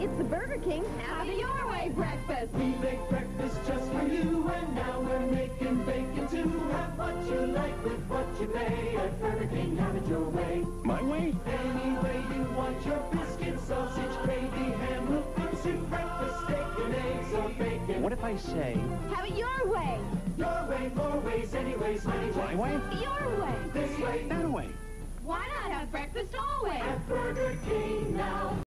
It's the Burger King Have It Your Way breakfast. We make breakfast just for you, and now we're making bacon too. Have what you like with what you pay at Burger King. Have it your way. My way? Any way you want your biscuits, sausage, gravy, ham, milk, fruit soup, breakfast, steak, and eggs, or bacon. What if I say... Have it your way. Your way, more ways, anyways, many ways. My way? Your way. This way, That way. Why not have breakfast always? at Burger King now.